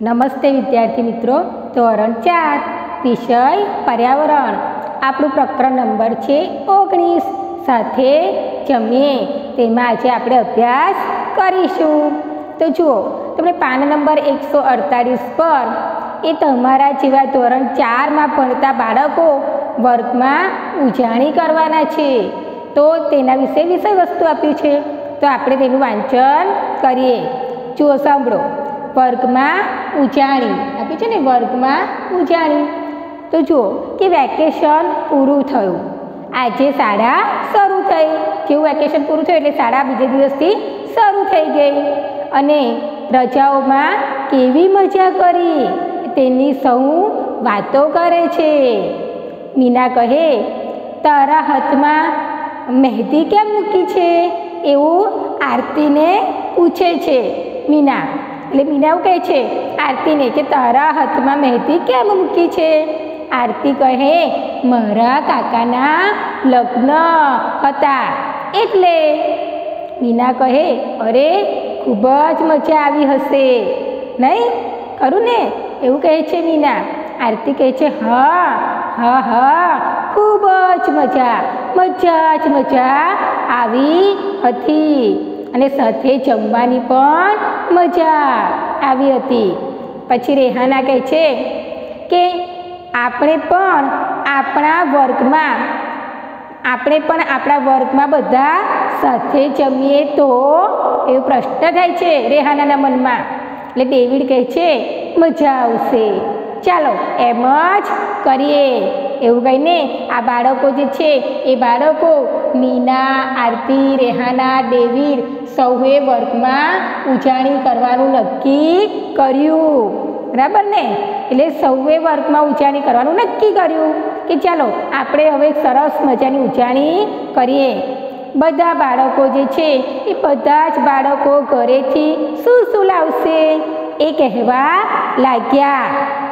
નમસ્તે વિદ્યાર્થી મિત્રો, ધોરણ 4 વિષય પર્યાવરણ. આપણું પ્રકરણ નંબર છે 19. સાથે જમીએ. તેમાં આજે આપણે અભ્યાસ કરીશું. તો જુઓ, તમને પાન નંબર 148 પર એ તમારા જેવા ધોરણ 4માં ભણતા બાળકો વર્ગમાં ઉજાણી કરવાના છે. તો તેના વિશે વિષય વસ્તુ આપ્યું છે, તો આપણે તેનું વાંચન કરીએ. જુઓ, સાંભળો. વર્ગમાં ઉજાણી આપ્યું છે ને, વર્ગમાં ઉજાણી. તો જુઓ કે વેકેશન પૂરું થયું, આજે શાળા શરૂ થઈ. જેવું વેકેશન પૂરું થયું એટલે શાળા બીજે દિવસથી શરૂ થઈ ગઈ. અને રજાઓમાં કેવી મજા કરી તેની સૌ વાતો કરે છે. મીના કહે, તારા હાથમાં મહેંદી કેમ મૂકી છે? એવું આરતીને પૂછે છે મીના. એટલે મીના એવું કહે છે આરતીને કે તારા હાથમાં મહેંદી કેમ મૂકી છે? આરતી કહે, મારા કાકાના લગ્ન હતા એટલે. મીના કહે, અરે ખૂબ જ મજા આવી હશે નહીં, ખરું ને? એવું કહે છે મીના. આરતી કહે છે, હા હા હા, ખૂબ જ મજા આવી હતી, અને સાથે જમવાની પણ મજા આવી હતી. પછી રેહાના કહે છે કે આપણે પણ આપણા વર્ગમાં બધા સાથે જમીએ તો? એવો પ્રશ્ન થાય છે રેહાનાના મનમાં. એટલે ડેવિડ કહે છે, મજા આવશે, ચાલો એમ જ કરીએ. એવું કહીને આ બાળકો જે છે એ બાળકો મીના, આરતી, રેહાના, ડેવિડ સૌએ વર્ગમાં ઉજાણી કરવાનું નક્કી કર્યું. બરાબર ને? એટલે સૌએ વર્ગમાં ઉજાણી કરવાનું નક્કી કર્યું કે ચાલો આપણે હવે સરસ મજાની ઉજાણી કરીએ. બધા બાળકો જે છે એ બધા જ બાળકો ઘરેથી શું લાવશે એ કહેવા લાગ્યા.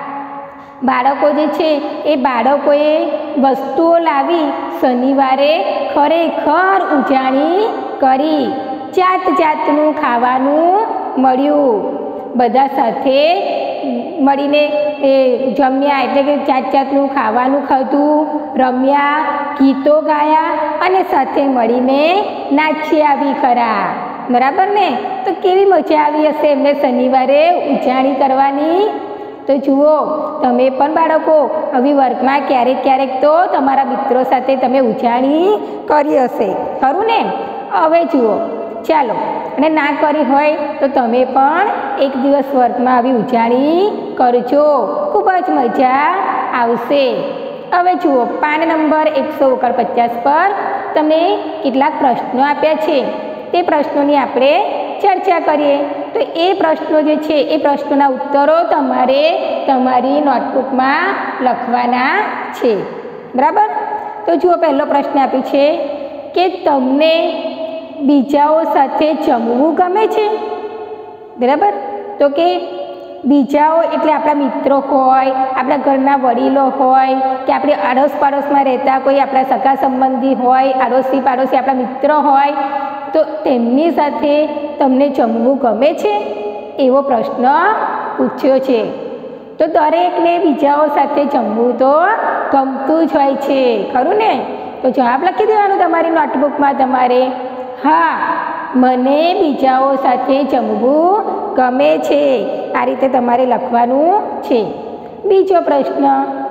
બાળકો જે છે એ બાળકોએ વસ્તુઓ લાવી શનિવારે ખરેખર ઉજાણી કરી. જાતનું ખાવાનું મળ્યું. બધા સાથે મળીને એ જમ્યા, એટલે કે જાતનું ખાવાનું ખાધું, રમ્યા, ગીતો ગાયા અને સાથે મળીને નાચ્યા બી ખરા. બરાબર ને? તો કેવી મજા આવી હશે એમને શનિવારે ઉજાણી કરવાની. તો જુઓ, તમે પણ બાળકો આવી વર્ગમાં ક્યારેક તો તમારા મિત્રો સાથે તમે ઉજાણી કરી હશે, ખરું ને? હવે જુઓ, ચાલો, અને ના કરી હોય તો તમે પણ એક દિવસ વર્ગમાં આવી ઉજાણી કરજો, ખૂબ જ મજા આવશે. હવે જુઓ, પાન નંબર 149 પર તમને કેટલાક પ્રશ્નો આપ્યા છે. તે પ્રશ્નોની આપણે ચર્ચા કરીએ. તો એ પ્રશ્નો જે છે એ પ્રશ્નોના ઉત્તરો તમારે તમારી નોટબુકમાં લખવાના છે. બરાબર? તો જુઓ, પહેલો પ્રશ્ન આપ્યો છે કે તમને બીજાઓ સાથે જમવું ગમે છે? બરાબર? તો કે બીજાઓ એટલે આપણા મિત્રો હોય, આપણા ઘરના વડીલો હોય, કે આપણે આડોશ પાડોશમાં રહેતા કોઈ આપણા સગા સંબંધી હોય, આડોશી પાડોશી આપણા મિત્ર હોય, તો તેમની સાથે તમને જમવું ગમે છે? એવો પ્રશ્ન પૂછ્યો છે. તો દરેકને બીજાઓ સાથે જમવું તો ગમતું જ હોય છે, ખરું ને? તો જવાબ લખી દેવાનું તમારી નોટબુકમાં તમારે. હા, મને બીજાઓ સાથે જમવું ગમે છે. આ રીતે તમારે લખવાનું છે. બીજો પ્રશ્ન,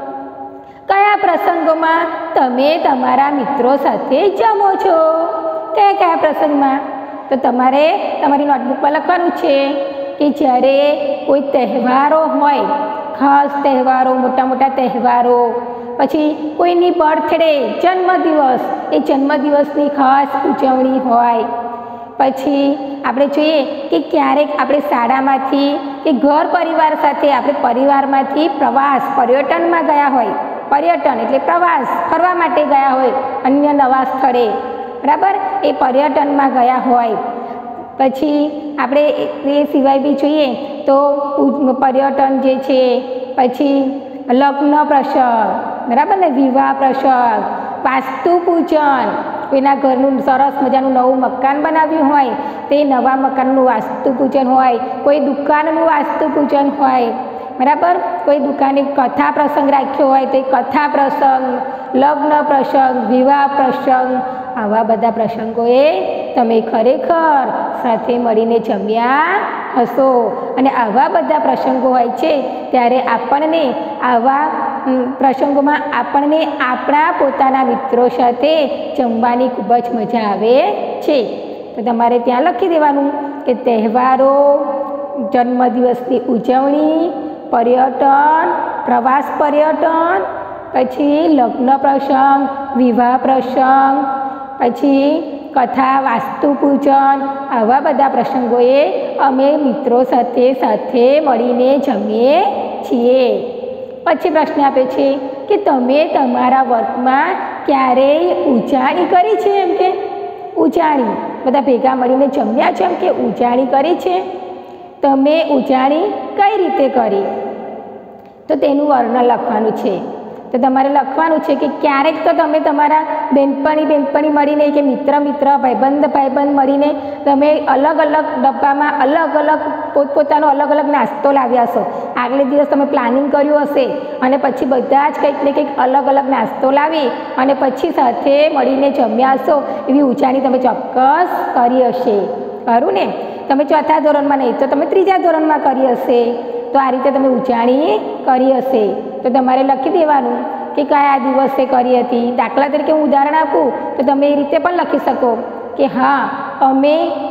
કયા પ્રસંગોમાં તમે તમારા મિત્રો સાથે જમો છો? કયા પ્રસંગમાં? તો તમારે તમારી નોટબુકમાં લખવાનું છે કે જ્યારે કોઈ તહેવારો હોય, ખાસ તહેવારો, મોટા તહેવારો, પછી કોઈની બર્થડે, જન્મદિવસ, એ જન્મદિવસની ખાસ ઉજવણી હોય. પછી આપણે જોઈએ કે ક્યારેક આપણે શાળામાંથી કે ઘર પરિવાર સાથે આપણે પરિવારમાંથી પ્રવાસ, પર્યટનમાં ગયા હોય. પર્યટન એટલે પ્રવાસ, ફરવા માટે ગયા હોય અન્ય નવા સ્થળે. બરાબર? એ પર્યટનમાં ગયા હોય. પછી આપણે એ સિવાય બી જોઈએ તો પર્યટન જે છે, પછી લગ્ન પ્રસંગ, બરાબર ને, વિવાહ પ્રસંગ, વાસ્તુ પૂજન, કોઈના ઘરનું સરસ મજાનું નવું મકાન બનાવ્યું હોય તે નવા મકાનનું વાસ્તુ પૂજન હોય, કોઈ દુકાનનું વાસ્તુ પૂજન હોય, બરાબર, કોઈ દુકાને કથા પ્રસંગ રાખ્યો હોય તો એ કથા પ્રસંગ, લગ્ન પ્રસંગ, વિવાહ પ્રસંગ, આવા બધા પ્રસંગોએ તમે ખરેખર સાથે મળીને જમ્યા હશો. અને આવા બધા પ્રસંગો હોય છે ત્યારે આપણને આવા પ્રસંગોમાં આપણને આપણા પોતાના મિત્રો સાથે જમવાની ખૂબ જ મજા આવે છે. તો તમારે ત્યાં લખી દેવાનું કે તહેવારો, જન્મદિવસની ઉજવણી, પર્યટન, પ્રવાસ પર્યટન, પછી લગ્ન પ્રસંગ, વિવાહ પ્રસંગ, પછી કથા, વાસ્તુ પૂજન, આવા બધા પ્રસંગોએ અમે મિત્રો સાથે મળીને જમીએ છીએ. પછી પ્રશ્ન આપે છે કે તમે તમારા વર્ગમાં ક્યારેય ઉજાણી કરી છે? એમ કે ઉજાણી બધા ભેગા મળીને જમ્યા છે, એમ કે ઉજાણી કરી છે? તમે ઉજાણી કઈ રીતે કરી? તો તેનું વર્ણન લખવાનું છે. તો તમારે લખવાનું છે કે ક્યારેક તો તમે તમારા બેનપણી મળીને કે મિત્ર ભાઈબંધ મળીને તમે અલગ અલગ ડબ્બામાં અલગ પોતપોતાનો અલગ નાસ્તો લાવ્યા છો. આગલે દિવસ તમે પ્લાનિંગ કર્યું હશે અને પછી બધા જ કંઈક ને કંઈક અલગ નાસ્તો લાવી અને પછી સાથે મળીને જમ્યા હશો. એવી ઉજાણી તમે ચોક્કસ કરી હશે, ખરું ને? તમે ચોથા ધોરણમાં નહીં તો તમે ત્રીજા ધોરણમાં કરી હશે. તો આ રીતે તમે ઉજાણી કરી હશે. તો તમારે લખી દેવાનું કે કયા દિવસે કરી હતી. દાખલા તરીકે હું ઉદાહરણ આપું તો તમે એ રીતે પણ લખી શકો કે હા, અમે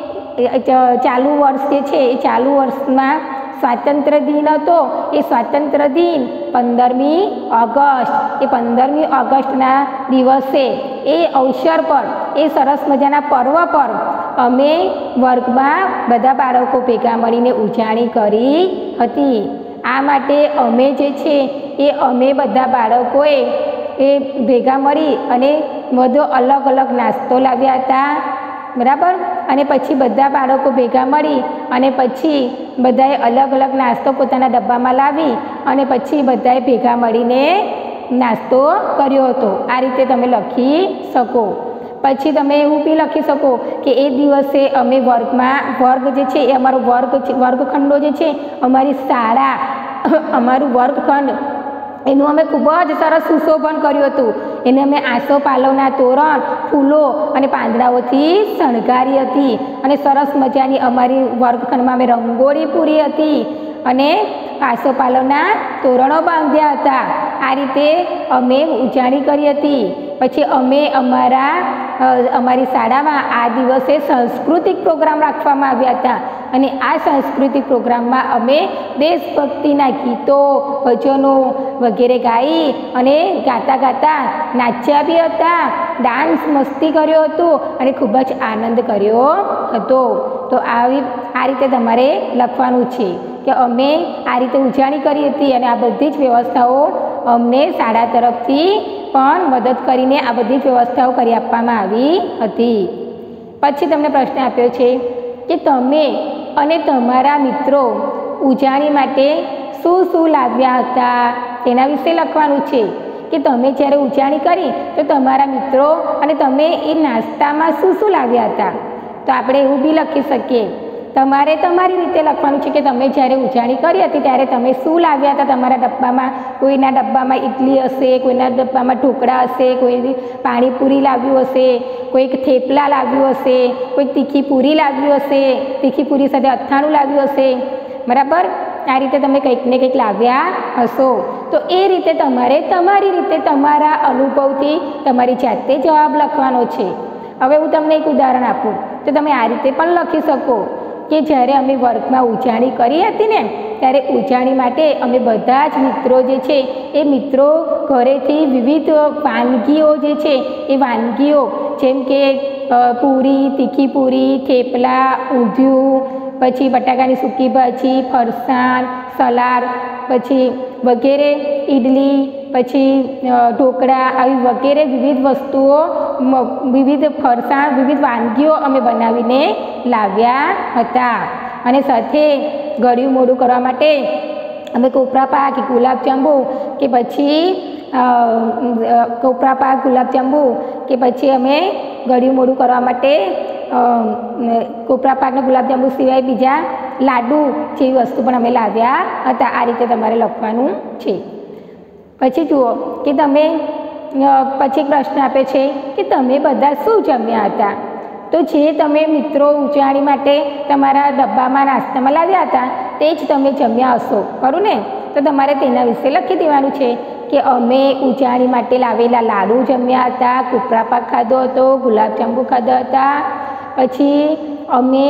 ચાલુ વર્ષ જે છે એ ચાલુ વર્ષમાં સ્વાતંત્ર્ય દિન હતો. એ સ્વાતંત્ર્ય દિન 15મી ઓગસ્ટ, એ 15મી ઓગસ્ટના દિવસે એ અવસર પર, એ સરસ મજાના પર્વ પર અમે વર્ગમાં બધા બાળકો ભેગા મળીને ઉજાણી કરી હતી. આ માટે અમે જે છે એ અમે બધા બાળકોએ એ ભેગા મળી અને બધો અલગ નાસ્તો લાવ્યા હતા, બરાબર. અને પછી બધા બાળકો ભેગા મળી અને પછી બધાએ અલગ નાસ્તો પોતાના ડબ્બામાં લાવી અને પછી બધાએ ભેગા મળીને નાસ્તો કર્યો હતો. આ રીતે તમે લખી શકો. પછી તમે એવું બી લખી શકો કે એ દિવસે અમે વર્ગ જે છે એ અમારો વર્ગખંડો જે છે, અમારી શાળા, અમારું વર્ગખંડ, એનું અમે ખૂબ જ સરસ સુશોભન કર્યું હતું. એને અમે આસોપાલવના તોરણ, ફૂલો અને પાંદડાઓથી શણગારી હતી અને સરસ મજાની અમારી વર્ગખંડમાં અમે રંગોળી પૂરી હતી અને આસોપાલવના તોરણો બાંધ્યા હતા. આ રીતે અમે ઉજાણી કરી હતી. પછી અમે અમારી શાળામાં આ દિવસે સાંસ્કૃતિક પ્રોગ્રામ રાખવામાં આવ્યા હતા અને આ સાંસ્કૃતિક પ્રોગ્રામમાં અમે દેશભક્તિના ગીતો, ભજનો વગેરે ગાઈ અને ગાતા નાચ્યા બી હતા, ડાન્સ મસ્તી કર્યો હતો અને ખૂબ જ આનંદ કર્યો હતો. તો આ રીતે તમારે લખવાનું છે કે અમે આ રીતે ઉજાણી કરી હતી અને આ બધી જ વ્યવસ્થાઓ અમને શાળા તરફથી પણ મદદ કરીને આ બધી જ વ્યવસ્થાઓ કરી આપવામાં આવી હતી. પછી તમને પ્રશ્ન આપ્યો છે કે તમે અને તમારા મિત્રો ઉજાણી માટે શું લાવ્યા હતા? તેના વિશે લખવાનું છે કે તમે જ્યારે ઉજાણી કરી તો તમારા મિત્રો અને તમે એ નાસ્તામાં શું લાવ્યા હતા. તો આપણે એવું બી લખી શકીએ. તમારે તમારી રીતે લખવાનું છે કે તમે જ્યારે ઉજાણી કરી હતી ત્યારે તમે શું લાવ્યા હતા તમારા ડબ્બામાં. કોઈના ડબ્બામાં ઇડલી હશે, કોઈના ડબ્બામાં ઢોકળા હશે, કોઈ પાણીપુરી લાવ્યું હશે, કોઈક થેપલા લાવ્યું હશે, કોઈક તીખી પૂરી લાવ્યું હશે, તીખી પૂરી સાથે અથાણું લાવ્યું હશે, બરાબર. આ રીતે તમે કંઈક ને કંઈક લાવ્યા હશો. તો એ રીતે તમારે તમારી રીતે તમારા અનુભવથી તમારી જાતે જવાબ લખવાનો છે. હવે હું તમને એક ઉદાહરણ આપું તો તમે આ રીતે પણ લખી શકો કે જ્યારે અમે વર્ગમાં ઉજાણી કરી હતી ને ત્યારે ઉજાણી માટે અમે બધા જ મિત્રો જે છે એ મિત્રો ઘરેથી વિવિધ વાનગીઓ જે છે એ વાનગીઓ જેમ કે પૂરી, તીખી પૂરી, થેપલા, ઊંધિયું, પછી બટાકાની સૂકી ભાજી, ફરસાણ, સલાડ, પછી વગેરે, ઇડલી, પછી ઢોકળા, આવી વગેરે વિવિધ વસ્તુઓ, વિવિધ ફરસાણ, વિવિધ વાનગીઓ અમે બનાવીને લાવ્યા હતા. અને સાથે ગળ્યું મોઢું કરવા માટે અમે કોપરા પાક, ગુલાબજાંબુ કે પછી અમે ગળ્યું મોડું કરવા માટે કોપરા પાકના ગુલાબજાંબુ સિવાય બીજા લાડુ જેવી વસ્તુ પણ અમે લાવ્યા હતા. આ રીતે તમારે લખવાનું છે. પછી જુઓ કે તમે પછી પ્રશ્ન આપે છે કે તમે બધા શું જમ્યા હતા. તો જે તમે મિત્રો ઉજાણી માટે તમારા ડબ્બામાં નાસ્તામાં લાવ્યા હતા તે જ તમે જમ્યા હશો, ખરું ને? તો તમારે તેના વિશે લખી દેવાનું છે કે અમે ઉજાણી માટે લાવેલા લાડુ જમ્યા હતા, કોપરા પાક ખાધો હતો, ગુલાબજાંબુ ખાધા હતા, પછી અમે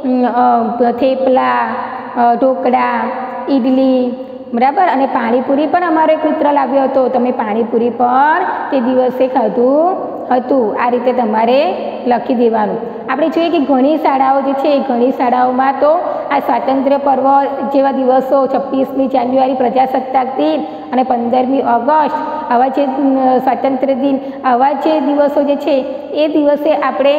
થેપલા, ઢોકળા, ઈડલી, બરાબર, અને પાણીપુરી પણ અમારો એક મિત્ર લાવ્યો હતો, તમે પાણીપુરી પણ તે દિવસે ખાધું હતું. આ રીતે તમારે લખી દેવાનું. આપણે જોઈએ કે ઘણી શાળાઓ જે છે, ઘણી શાળાઓમાં તો આ સ્વાતંત્ર્ય પર્વ જેવા દિવસો 26મી જાન્યુઆરી પ્રજાસત્તાક દિન અને 15મી ઓગસ્ટ આવા જે સ્વાતંત્ર્ય દિન આવા જે દિવસો જે છે એ દિવસે આપણે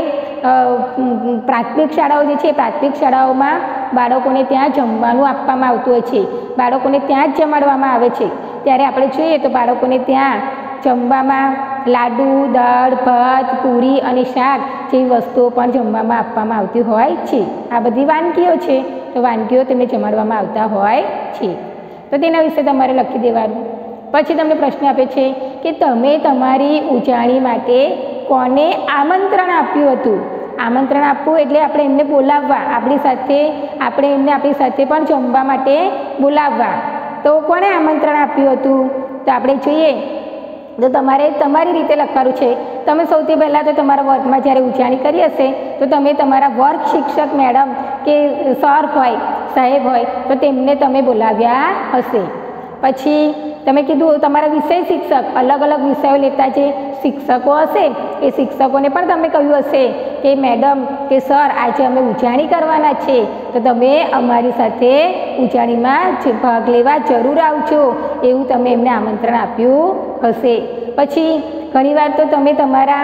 પ્રાથમિક શાળાઓ જે છે, પ્રાથમિક શાળાઓમાં બાળકોને ત્યાં જમવાનું આપવામાં આવતું હોય છે, બાળકોને ત્યાં જ જમાડવામાં આવે છે. ત્યારે આપણે જોઈએ તો બાળકોને ત્યાં જમવામાં લાડુ, દાળ, ભાત, પૂરી અને શાક જેવી વસ્તુઓ પણ જમવામાં આપવામાં આવતી હોય છે. આ બધી વાનગીઓ છે, તો વાનગીઓ તેમને જમાડવામાં આવતા હોય છે. તો તેના વિશે તમારે લખી દેવાનું. પછી તમને પ્રશ્ન આપે છે કે તમે તમારી ઉજાણી માટે કોને આમંત્રણ આપ્યું હતું. આમંત્રણ આપવું એટલે આપણે એમને બોલાવવા, આપણી સાથે આપણે એમને આપણી સાથે પણ જમવા માટે બોલાવવા. તો કોને આમંત્રણ આપ્યું હતું? તો આપણે જોઈએ તો તમારે તમારી રીતે લખવાનું છે. તમે સૌથી પહેલાં તો તમારા વર્ગમાં જ્યારે ઉજાણી કરી હશે તો તમે તમારા વર્ગ શિક્ષક મેડમ કે સર હોય, સાહેબ હોય, તો તેમને તમે બોલાવ્યા હશે. પછી તમે કીધું તમારા વિષય શિક્ષક, અલગ અલગ વિષયો લેતા જે શિક્ષકો હશે એ શિક્ષકોને પણ તમે કહ્યું હશે કે મેડમ કે સર આજે અમે ઉજાણી કરવાના છે, તો તમે અમારી સાથે ઉજાણીમાં ભાગ લેવા જરૂર આવજો, એવું તમે એમને આમંત્રણ આપ્યું હશે. પછી ઘણીવાર તો તમે તમારા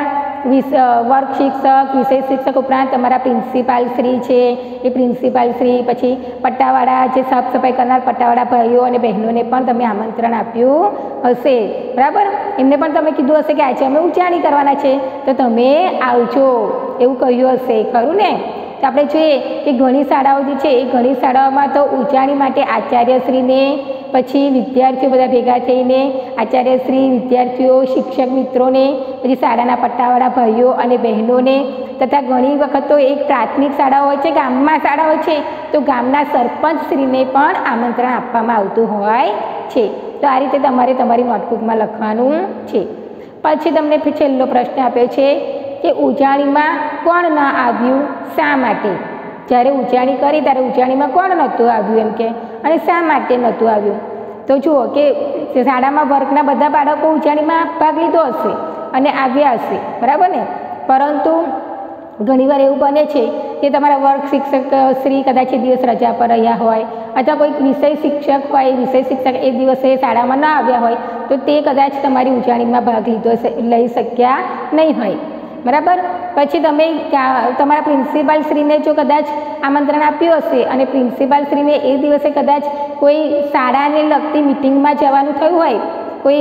વર્ગ શિક્ષક, વિષય શિક્ષક ઉપરાંત તમારા પ્રિન્સિપાલ શ્રી છે, એ પ્રિન્સિપાલ શ્રી, પછી પટ્ટાવાળા જે સાફ સફાઈ કરનાર પટ્ટાવાળા ભાઈઓ અને બહેનોને પણ તમે આમંત્રણ આપ્યું હશે, બરાબર. એમને પણ તમે કીધું હશે કે આજે અમે ઉજાણી કરવાના છે, તો તમે આવજો એવું કહ્યું હશે, ખરું ને? તો આપણે જોઈએ કે ઘણી શાળાઓ જે છે એ ઘણી શાળાઓમાં તો ઉજાણી માટે આચાર્યશ્રીને, પછી વિદ્યાર્થીઓ બધા ભેગા થઈને આચાર્યશ્રી, વિદ્યાર્થીઓ, શિક્ષક મિત્રોને, પછી શાળાના પટ્ટાવાળા ભાઈઓ અને બહેનોને, તથા ઘણી વખત તો એક પ્રાથમિક શાળાઓ હોય છે, ગામમાં શાળા હોય છે, તો ગામના સરપંચશ્રીને પણ આમંત્રણ આપવામાં આવતું હોય છે. તો આ રીતે તમારે તમારી નોટબુકમાં લખવાનું છે. પછી તમને છેલ્લો પ્રશ્ન આપ્યો છે કે ઉજાણીમાં કોણ ન આવ્યું, શા માટે? જ્યારે ઉજાણી કરી ત્યારે ઉજાણીમાં કોણ નહોતું આવ્યું એમ કે, અને શા માટે નહોતું આવ્યું? તો જુઓ કે શાળામાં વર્ગના બધા બાળકો ઉજાણીમાં ભાગ લીધો હશે અને આવ્યા હશે, બરાબર ને? પરંતુ ઘણીવાર એવું બને છે કે તમારા વર્ગ શિક્ષક શ્રી કદાચ એ દિવસ રજા પર રહ્યા હોય, અથવા કોઈક વિષય શિક્ષક હોય, વિષય શિક્ષક એ દિવસે શાળામાં ન આવ્યા હોય, તો તે કદાચ તમારી ઉજાણીમાં ભાગ લઈ શક્યા નહીં હોય, બરાબર. પછી તમે તમારા પ્રિન્સિપાલશ્રીને જો કદાચ આમંત્રણ આપ્યું હશે અને પ્રિન્સિપાલશ્રીને એ દિવસે કદાચ કોઈ શાળાને લગતી મિટિંગમાં જવાનું થયું હોય, કોઈ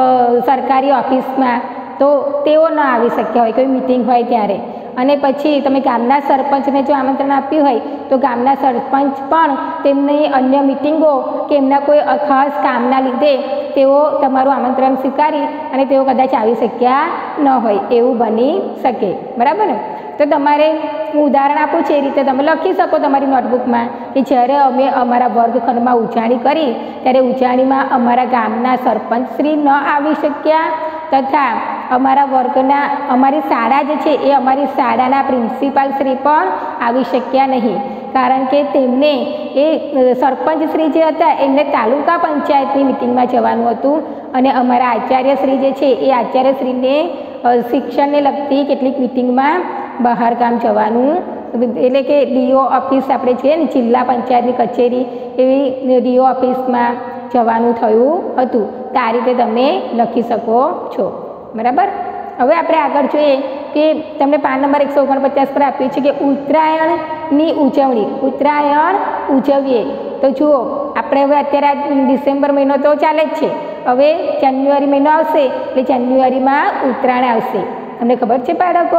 સરકારી ઓફિસમાં, તો તેઓ ન આવી શક્યા હોય કોઈ મિટિંગ હોય ત્યારે. અને પછી તમે ગામના સરપંચને જો આમંત્રણ આપ્યું હોય તો ગામના સરપંચ પણ તેમની અન્ય મિટિંગો કે એમના કોઈ ખાસ કામના લીધે તેઓ તમારું આમંત્રણ સ્વીકારી અને તેઓ કદાચ આવી શક્યા ન હોય, એવું બની શકે, બરાબર ને? તો તમારે હું ઉદાહરણ આપું છું એ રીતે તમે લખી શકો તમારી નોટબુકમાં કે જ્યારે અમે અમારા વર્ગખંડમાં ઉજાણી કરી ત્યારે ઉજાણીમાં અમારા ગામના સરપંચશ્રી ન આવી શક્યા, તથા અમારા વર્ગના અમારી શાળા જે છે એ અમારી શાળાના પ્રિન્સિપાલશ્રી પણ આવી શક્યા નહીં, કારણ કે તેમને એ સરપંચશ્રી જે હતા એમને તાલુકા પંચાયતની મિટિંગમાં જવાનું હતું, અને અમારા આચાર્યશ્રી જે છે એ આચાર્યશ્રીને શિક્ષણને લગતી કેટલીક મિટિંગમાં બહાર ગામ જવાનું, એટલે કે ડીઓ ઓફિસ આપણે છીએ ને જિલ્લા પંચાયતની કચેરી, એવી ડીઓ ઓફિસમાં જવાનું થયું હતું. તો આ રીતે તમે લખી શકો છો, બરાબર. હવે આપણે આગળ જોઈએ કે તમને પાન નંબર 149 પર આપ્યું છે કે ઉત્તરાયણની ઉજવણી, ઉત્તરાયણ ઉજવીએ. તો જુઓ આપણે હવે અત્યારે ડિસેમ્બર મહિનો તો ચાલે જ છે, હવે જાન્યુઆરી મહિનો આવશે એટલે જાન્યુઆરીમાં ઉત્તરાયણ આવશે. તમને ખબર છે બાળકો?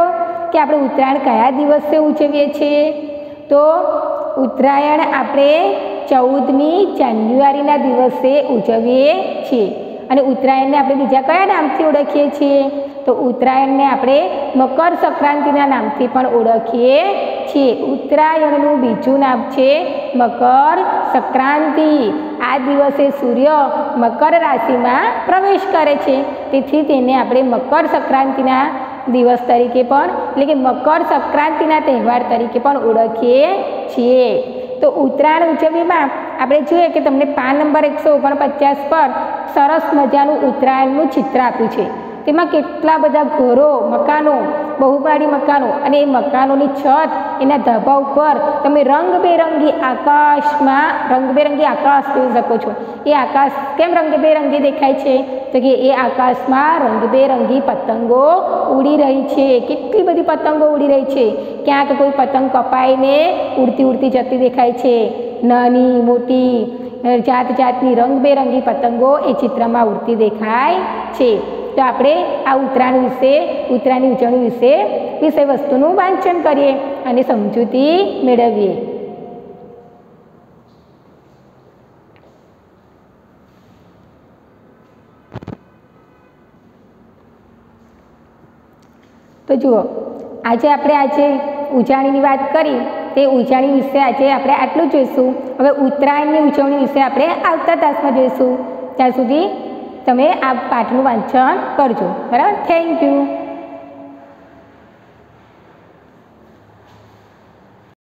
કે આપણે ઉત્તરાયણ કયા દિવસે ઉજવીએ છીએ? તો ઉત્તરાયણ આપણે 14મી જાન્યુઆરીના દિવસે ઉજવીએ છીએ. અને ઉત્તરાયણને આપણે બીજા કયા નામથી ઓળખીએ છીએ? તો ઉત્તરાયણને આપણે મકર સંક્રાંતિના નામથી પણ ઓળખીએ છીએ. ઉત્તરાયણનું બીજું નામ છે મકર સંક્રાંતિ. આ દિવસે સૂર્ય મકર રાશિમાં પ્રવેશ કરે છે, તેથી તેને આપણે મકર સંક્રાંતિના દિવસ તરીકે પણ એટલે કે મકર સંક્રાંતિના તહેવાર તરીકે પણ ઓળખીએ છીએ. તો ઉત્તરાયણ ઉજવણીમાં આપણે જોઈએ કે તમને પાન નંબર 149 પર સરસ મજાનું ઉત્તરાયણનું ચિત્ર આપ્યું છે. તેમાં કેટલા બધા ઘરો, મકાનો, બહુમાળી મકાનો અને એ મકાનોની છત, એના ધાબા ઉપર તમે રંગબેરંગી આકાશમાં રંગબેરંગી આકાશ જોઈ શકો છો. એ આકાશ કેમ રંગબેરંગી દેખાય છે? તો કે એ આકાશમાં રંગબેરંગી પતંગો ઉડી રહી છે. કેટલી બધી પતંગો ઉડી રહી છે. ક્યાંક કોઈ પતંગ કપાઈને ઉડતી ઉડતી જતી દેખાય છે. નાની મોટી જાત જાતની રંગબેરંગી પતંગો એ ચિત્રમાં ઉડતી દેખાય છે. તો આપણે આ ઉત્તરાયણની ઉજવણી વિષય વસ્તુનું વાંચન કરીએ અને સમજૂતી મેળવીએ. તો જુઓ, આજે ઉજાણીની વાત કરી, તે ઉજાણી વિશે આજે આપણે આટલું જોઈશું. હવે ઉત્તરાયણની ઉજવણી વિશે આપણે આવતા તાસમાં જોઈશું. ત્યાં સુધી તમે આ પાઠનું વાંચન કરજો. બરાબર? Thank you.